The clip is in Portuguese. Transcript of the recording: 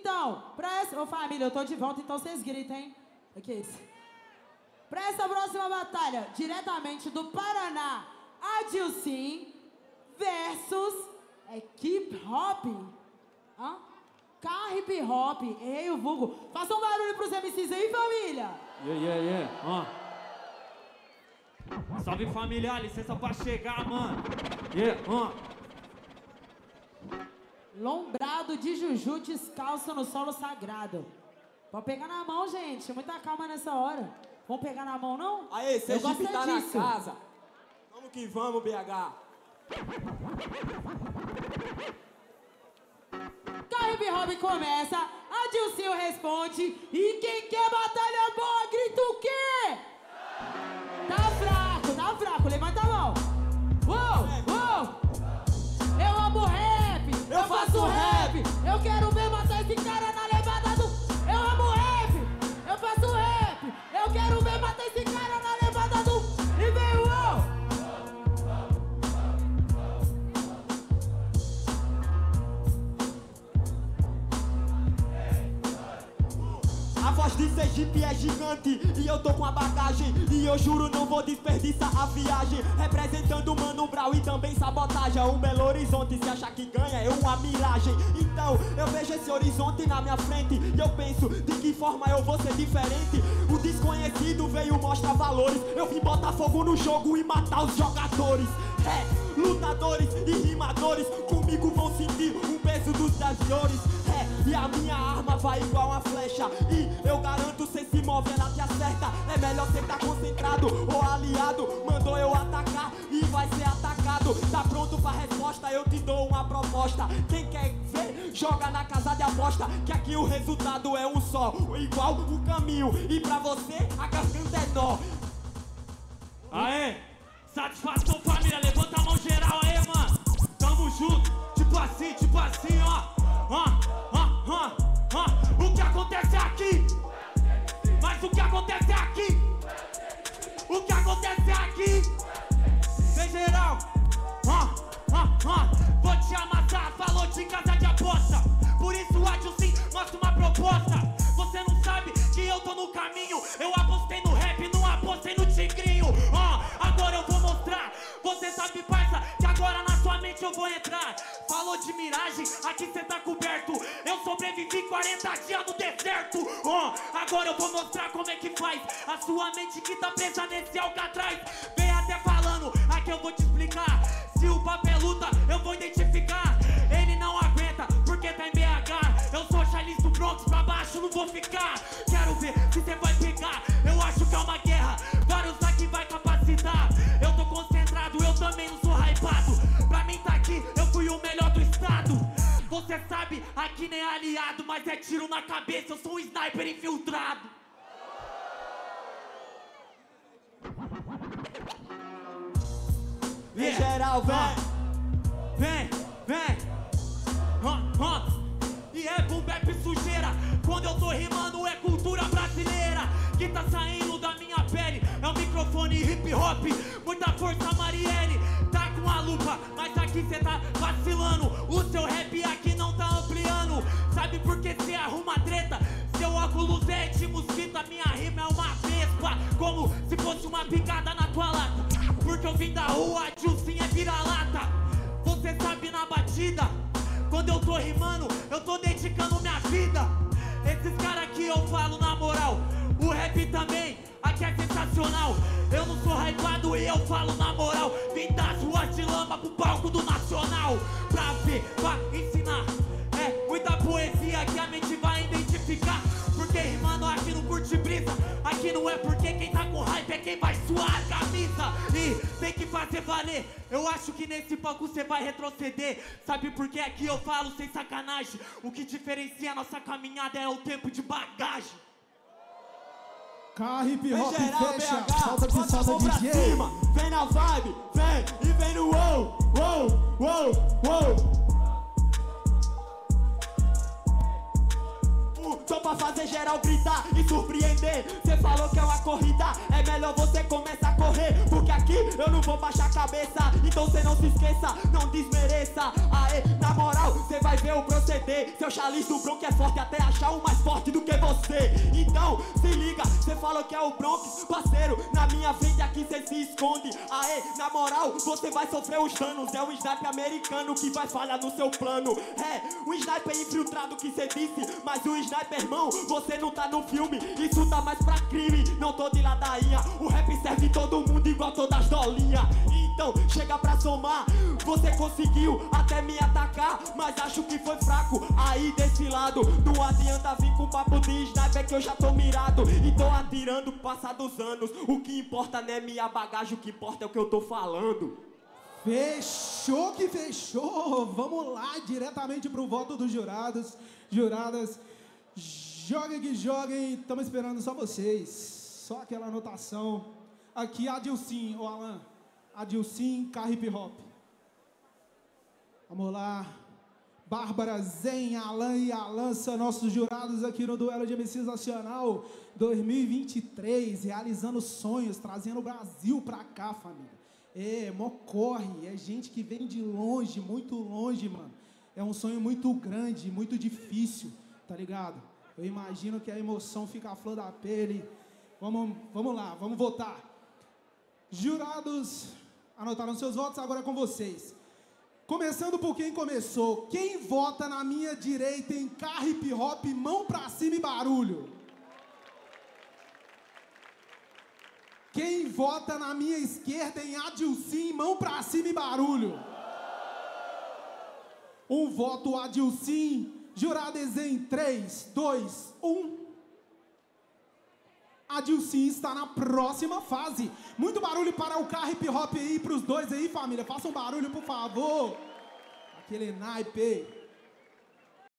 Então, pra essa... Ô família, eu tô de volta, então vocês gritem, hein? O que é isso? Pra essa próxima batalha, diretamente do Paraná, Adilcim versus Equipe Hop. Hã? Hip Hop, ei, o vulgo. Faça um barulho pros MCs aí, família. Yeah. Salve, família, licença pra chegar, mano. Lombrado de Juju descalço no solo sagrado. Pode pegar na mão, gente. Muita calma nessa hora. Vamos pegar na mão, não? Aê, Sergipe tá na casa. Vamos que vamos, BH. Hip Hop começa, Adilcinho responde. E quem quer batalha boa, grita o quê? Tá fraco, levanta a mão. Uou! Eu amo rap, eu faço rap. Eu quero ver matar esse cara na levada do... Eu amo rap, eu faço rap. Eu quero ver matar esse cara na levada do... E vem uou! A voz de Sergipe é gigante e eu tô com a bagagem. E eu juro não vou desperdiçar a viagem. Representando Mano Brown e também Sabotagem. Um Belo Horizonte, se achar que ganha é uma miragem. Então eu vejo esse horizonte na minha frente e eu penso, de que forma eu vou ser diferente? O desconhecido veio mostrar valores. Eu vim botar fogo no jogo e matar os jogadores. Lutadores e rimadores comigo vão sentir o peso dos dores. E a minha arma vai igual uma flecha. E eu garanto, cê se move, ela te acerta. É melhor cê tá concentrado ou aliado. Mandou eu atacar e vai ser atacado. Tá pronto pra resposta? Eu te dou uma proposta. Quem quer ver, joga na casa de aposta. Que aqui o resultado é um só, igual o caminho. E pra você, a garganta é nó. Aê! Satisfação, família, levanta a mão geral aí, mano. Tamo junto, tipo assim, ó. O que acontece aqui? Mas o que acontece aqui? O que acontece aqui? Vem geral. Vou te amassar, falou de casa de aposta. Por isso o Adilcim mostra uma proposta. Você não sabe que eu tô no caminho. Eu apostei no rap, não apostei no tigrinho. Agora eu vou mostrar. Você sabe, parça, que agora na sua mente eu vou entrar. Falou de miragem, aqui cê tá coberto. Eu sobrevivi 40 dias no deserto. Agora eu vou mostrar como é que faz. A sua mente que tá presa nesse alcatraz. Vem até falando, aqui eu vou te explicar. Se o papo é luta, eu vou identificar. Ele não aguenta, porque tá em BH. Eu sou Charles do Bronx, pra baixo não vou ficar. Quero ver se cê vai pegar. Eu acho que é uma guerra, vários aqui vai capacitar. Eu tô concentrado, eu também não sou hypado. Pra mim tá aqui, eu fui o melhor do estado. Você sabe, aqui nem aliado, mas é tiro na cabeça, eu sou um sniper infiltrado. Em geral, Vem. E é boom bap sujeira. Quando eu tô rimando é cultura brasileira que tá saindo da minha pele. É um microfone hip hop, muita força, Marielle. Tá com a lupa, mas aqui cê tá vacilando. O seu rap aqui não tá ampliando. Sabe por que cê arruma treta? Seu óculos é de mosquita, minha rima é uma vespa. Como se fosse uma picada na tua lata. Porque eu vim da rua, Adilcim é vira-lata. Você sabe na batida, quando eu tô rimando, eu tô dedicando minha vida. Esses caras aqui eu falo na moral. O rap também, aqui é sensacional. Eu não sou hypado e eu falo na moral. Vim das ruas de lama pro palco do Nacional. Pra ver, pra ensinar. É muita poesia que a mente vai identificar. Porque rimando aqui não curte brisa. Aqui não é porque quem tá com hype é quem vai suar a camisa. E tem que fazer valer. Eu acho que nesse palco cê vai retroceder. Sabe por que aqui eu falo sem sacanagem? O que diferencia a nossa caminhada é o tempo de bagagem. Hip Hop geral, fecha, BH, falta de bota a mão salda pra DJ. cima. Vem na vibe, vem e vem no wow. Tô pra fazer geral gritar e surpreender. Cê falou que é uma corrida, é melhor você começar a correr. Porque aqui aqui, eu não vou baixar a cabeça. Então cê não se esqueça, não desmereça. Aê, na moral, cê vai ver o proceder. Seu chalice do Bronx é forte até achar um mais forte do que você. Então, se liga, cê falou que é o Bronx, parceiro, na minha frente aqui cê se esconde. Aê, na moral, você vai sofrer os danos. É um sniper americano que vai falhar no seu plano. É, um sniper infiltrado que cê disse, mas o sniper, irmão, você não tá no filme. Isso tá mais pra crime, não tô de ladainha. O rap serve todo mundo igual todas as dolinhas. Então, chega pra somar, você conseguiu até me atacar, mas acho que foi fraco aí desse lado. Não adianta vir com papo de sniper que eu já tô mirado e tô atirando passados anos. O que importa não é minha bagagem, o que importa é o que eu tô falando. Fechou que fechou. Vamos lá, diretamente pro voto dos jurados. Juradas, joguem que joguem. Estamos esperando só vocês. Só aquela anotação. Aqui, Adilcim, ô Alan. Adilcim, Hip Hop. Vamos lá. Bárbara, Zen, Alan e Alança, nossos jurados aqui no Duelo de MCs Nacional 2023, realizando sonhos, trazendo o Brasil pra cá, família. É, mó corre, é gente que vem de longe, muito longe, mano. É um sonho muito grande, muito difícil, tá ligado? Eu imagino que a emoção fica à flor da pele. Vamos lá, vamos votar. Jurados, anotaram seus votos, agora é com vocês. Começando por quem começou. Quem vota na minha direita em Hip Hop, mão pra cima e barulho? Quem vota na minha esquerda em Adilcim, mão pra cima e barulho? Um voto Adilcim. Jurado em 3, 2, 1. Adilcim está na próxima fase. Muito barulho para o Hip Hop aí, pros dois aí, família. Façam barulho, por favor. Aquele naipe.